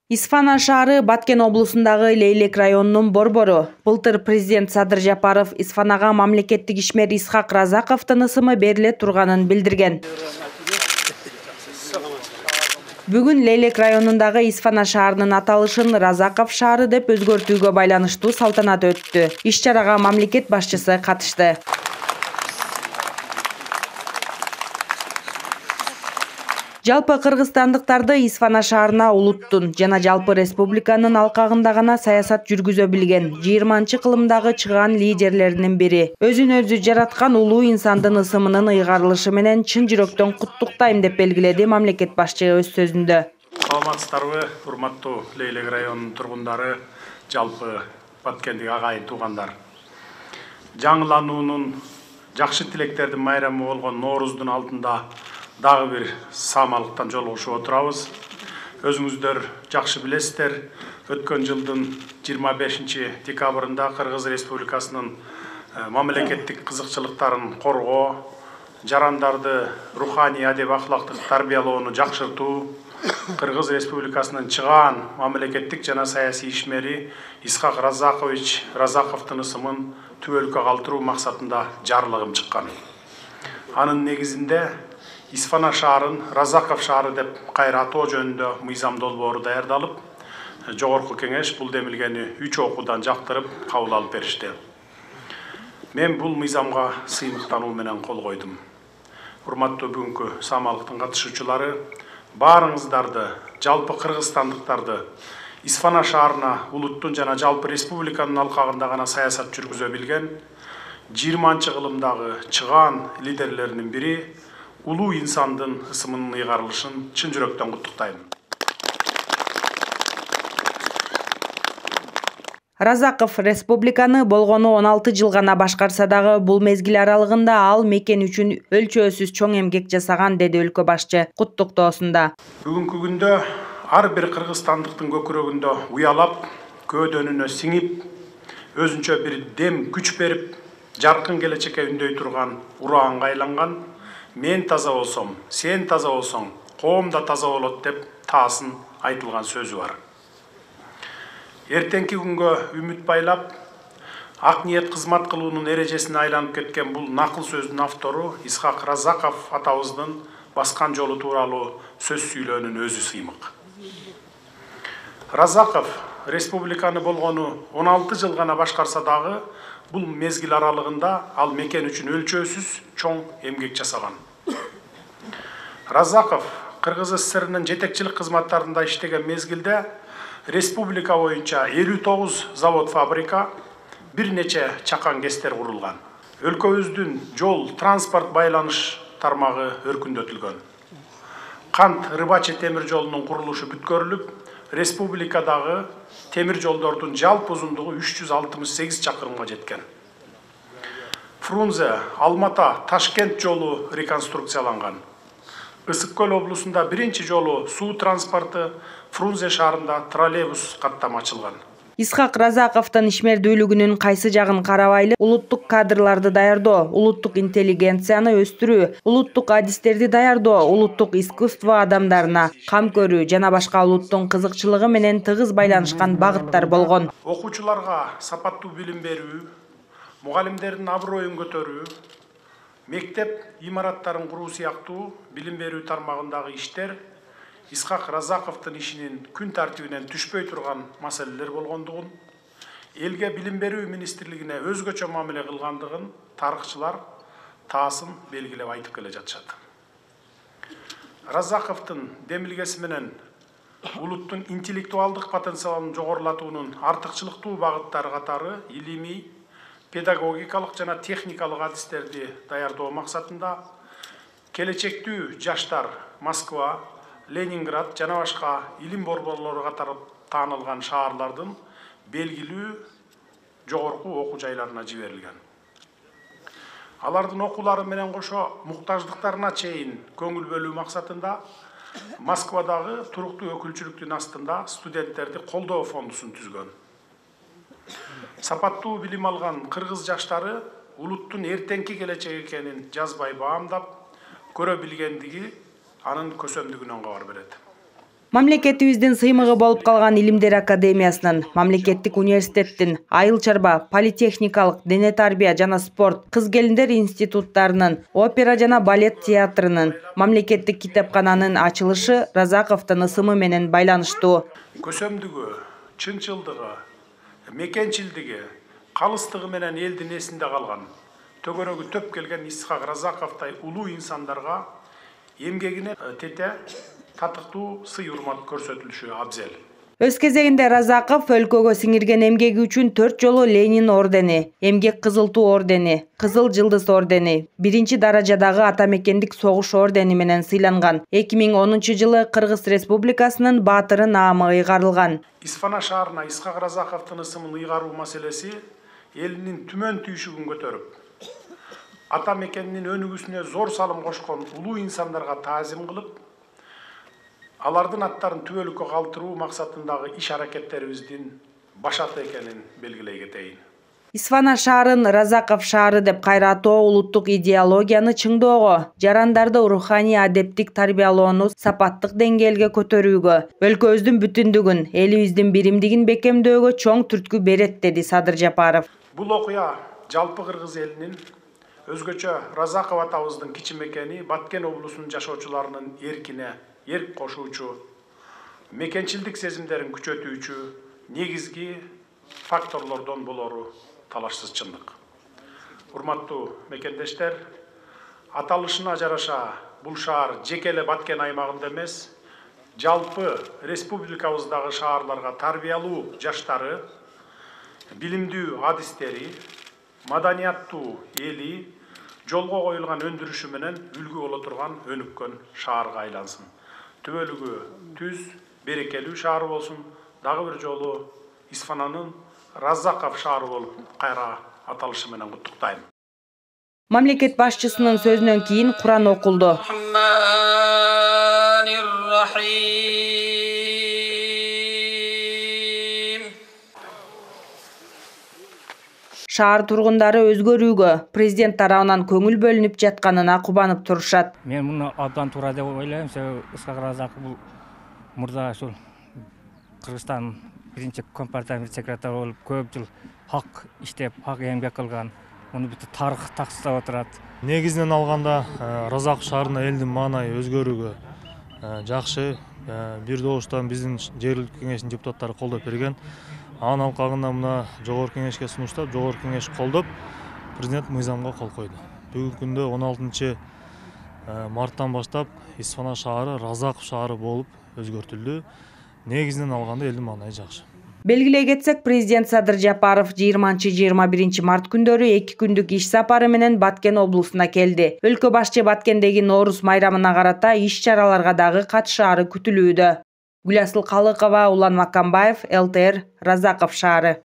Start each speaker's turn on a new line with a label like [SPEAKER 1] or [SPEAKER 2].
[SPEAKER 1] Исфана шаары Баткен облусундагы Лейлек районунун борбору. Былтыр президент Садыр Жапаров Исфанага мамлекеттик ишмер Исхак Разаковдун ысымы бериле турганын билдирген. Бүгүн Лейлек районундагы Исфана шаарынын аталышын Разаков шаары деп өзгөртүүгө байланыштуу салтанат өттү. Иш-чарага мамлекет башчысы катышты. Жалпы кыргызстандыктарды Исфана шаарына улуттун жана жалпы республиканын алкагында гана саясат жүргүзө билген 20-кылымдагы чыгаан лидерлеринин бири. Өзүн өзү жараткан улуу инсандын ысымынын ыйгарылышы менен чын жүрөктөн куттуктайм деп белгиледи мамлекет башчы өз сөзүндө.
[SPEAKER 2] Саламатсыздарбы, урматтуу Лейлек районунун тургундары, жалпы Баткендик агайын туугандар. Жаңылануунун, жакшы тилектердин майрамы болгон Норуздун алдында дагы бир саамалыктан жолугушуп отурабыз. Өзүңүздөр жакшы билесиздер, өткөн жылдын 25 декабрында Кыргыз Республикасынын мамлекеттик кызыкчылыктарын коргоо, жарандарды руханий адеп ахлактык тарбиялоону жакшыртуу, Кыргыз Республикасынын чыгаан мамлекеттик жана саясий ишмери Исхак Разаковдун ысымын түп өлкө калтыруу максатында жарлыгым чыккан. Анын негизинде Исфана шаарын Разаков шаары деп кайра атоо жөнүндө мыйзам долбоору даярдалып, жогорку кеңеш бул демилгени 3 окуудан жактырып кабыл алып беришти. Мен бул мыйзамга сыймыктануу менен кол койдум. Урматтуу бүгүнкү саамалыктын катышуучулары, баарыңыздарды, жалпы кыргызстандыктарды Исфана шаарына улуттун жана жалпы республиканын алкагында гана саясат жүргүзө билген 20-кылымдагы чыгаан лидерлеринин бири улуу инсандын ысымынын ыйгарылышын чын жүрөктөн куттуктайм.
[SPEAKER 1] Разаков республиканы болгону 16 жыл гана башкарса дагы бул мезгил аралыгында ал мекен үчүн өлчөөсүз чоң эмгек жасаган, деди өлкө башчы куттуктоосунда.
[SPEAKER 2] Бүгүнкү күндө ар бир кыргызстандыктын көкүрөгүндө уялап, көөдөнүнө сиңип, өзүнчө бир дем күч берип, жаркын келечекке үндөй турган ураанга айланган «Мен таза болсом, сен таза болсоң, коом да таза болот» деп таасын айтылган сөзү бар. Эртеңки күнгө үмүт байлап, ак ниет кызмат кылуунун эрежесине айланып кеткен бул накыл сөздүн автору Исхак Разаков атабыздын баскан жолу тууралуу сөз сүйлөөнүн өзү сыймык. Разаков республиканы болгону 16 жыл гана башкарса дагы, бул мезгил аралыгында ал мекен үчүн өлчөөсүз чоң эмгек жасаган. Разаков Кыргыз СССРнын жетекчилик кызматтарында иштеген мезгилде республика боюнча 59 завод-фабрика, бир нече чакан кестер курулган. Өлкөбүздүн жол транспорт байланыш тармагы өркүндөтүлгөн. Кант рыбачы темир жолунун курулушу бүткөрүлүп, республикадагы темир жолдордун жалпы узундугу 368 чакырымга жеткен. Фрунзе, Алмата, Ташкент жолу реконструкцияланган. Ысык Көл облусунда биринчи жолу суу транспорту, Фрунзе шаарында троллейбус каттам ачылган.
[SPEAKER 1] Исхак Разаковдун ишмердүүлүгүнүн кайсы жагын карабайлы, улуттук кадрларды даярдоо, улуттук интеллигенцияны өстүрүү, улуттук адистерди даярдоо, улуттук искусство адамдарына кам көрүү жана башка улуттун кызыкчылыгы менен тыгыз байланышкан багыттар болгон.
[SPEAKER 2] Окуучуларга сапаттуу билим берүү, мугалимдердин аброюн көтөрүү, мектеп имараттарын куруу сыяктуу билим берүү тармагындагы иштер Исхак Разаковдун ишинин күн тартибинен түшпөй турган маселелер болгондугун, элге билим берүү министрлигине өзгөчө мамиле кылгандыгын тарыхчылар таасын белгилеп айтып келе жатышат. Разаковдун демилгеси менен улуттун интеллектуалдык потенциалын жогорулатуунун артыкчылыктуу багыттары катары илимий, педагогикалык жана техникалык адистерди даярдоо максатында келечектүү жаштар Москва, Ленинград жана башка илим борборлору катары таанылган шаарлардын белгилүү жогорку окуу жайларына жиберилген. Алардын окуулары менен кошо муктаждыктарына чейин көңүл бөлүү максатында Москвадагы туруктуу өкүлчүлүктүн астында студенттерди колдоо фондусун түзгөн. Сапаттуу билим алган кыргыз жаштары улуттун эртеңки келечеги экенин жазбай баамдап, көрө билгендиги анын көсөмдүгүнөн кабар берет.
[SPEAKER 1] Мамлекетибиздин сыймыгы болуп калган Илимдер академиясынын, мамлекеттик университеттин, Айыл чарба, политехникалык, дене тарбия жана спорт, кыз-келиндер институттарынын, опера жана балет театрынын, мамлекеттик китепкананын ачылышы Разаковдун ысымы менен байланыштуу.
[SPEAKER 2] Көсөмдүгү, чынчылдыгы, мекенчилдиги, калыстыгы менен элдин эсинде калган, төгөрөгү төп келген Исхак Разаковдай улуу инсандарга эмгегине тете татыктуу сый урмат көрсөтүлүшү абзел.
[SPEAKER 1] Өз кезегинде Разаков өлкөгө сиңирген эмгеги үчүн 4 жолу Ленин ордени, Эмгек Кызыл Туу ордени, Кызыл Жылдыз ордени, 1 даражадагы Атамекендик согуш ордени менен сыйланган. 2010 жылы Кыргыз Республикасынын баатыры наамы ыйгарылган.
[SPEAKER 2] Исфана шаарына Исхак Разаковдун ысымын ыйгаруу маселеси элинин түмөн түйшүгүн көтөрүп, Атамекендин өнүгүүсүнө зор салым кошкон улуу инсандарга таазим кылып, алардын аттарын түбөлүккө калтыруу максатындагы иш-аракеттерибиздин башаты экенин белгилей кетейин.
[SPEAKER 1] Исфана шаарын Разаков шаары деп кайра атоо улуттук идеологияны чыңдоого, жарандарды руханий адептик тарбиялоону сапаттык деңгээлге көтөрүүгө, өлкөбүздүн бүтүндүгүн, элибиздин биримдигин бекемдөөгө чоң түрткү берет, деди Садыр Жапаров.
[SPEAKER 2] Бул окуя жалпы кыргыз элинин, өзгөчө Разаков атабыздын кичи мекени Баткен облусунун жашоочуларынын эркине эрк кошуучу, мекенчилдик сезимдерин күчөтүүчү негизги факторлордон болору талашсыз чындык. Урматтуу мекендештер, аталышына жараша бул шаар жеке эле Баткен аймагында эмес, жалпы республикабыздагы шаарларга тарбиялуу жаштары, билимдүү адистери, маданияттуу эли жолго коюлган өндүрүшү менен үлгү боло турган өнүккөн шаарга айлансын. Түбөлүгү түз, берекелүү шаар болсун. Дагы бир жолу Исфананын Разаков шаары болуп кайра аталышы менен куттуктайм.
[SPEAKER 1] Мамлекет башчысынын сөзүнөн кийин Куран окулду. Шаар тургундары өзгөрүүгө, президент тарабынан көңүл бөлүнүп жатканына кубанып турушат.
[SPEAKER 3] Мен муну абдан туура деп ойлойм. Исхак Разаков бул мурда ушул Кыргызстан биринчи компартия секретары болуп көп жыл хак иштеп, хак эмгек кылган. Муну бүт тарых таксыздап отурат.
[SPEAKER 4] Негизинен алганда Разаков шаарына элдин маанайы өзгөрүүгө жакшы, бир добуштан биздин жергиликтүү кеңештин депутаттары колдоп берген. Анын алкагында мына жогорку кеңешке сунуштап, жогорку кеңеш колдоп, президент мыйзамга кол койду. Бүгүнкү күндө 16 марттан баштап Исфана шаары Разаков шаары болуп өзгөртүлдү. Негизинен алганда элдин маанайы жакшы.
[SPEAKER 1] Белгилей кетсек, президент Садыр Жапаров 20-21 март күндөрү 2 күндүк иш сапары менен Баткен облусуна келди. Өлкө башчы Баткендеги Ноорус майрамына карата иш-чараларга дагы катышаары күтүлүүдө. Гүласыл Калыкова, Улан Макамбаев, ЛТР, Разаков шаары.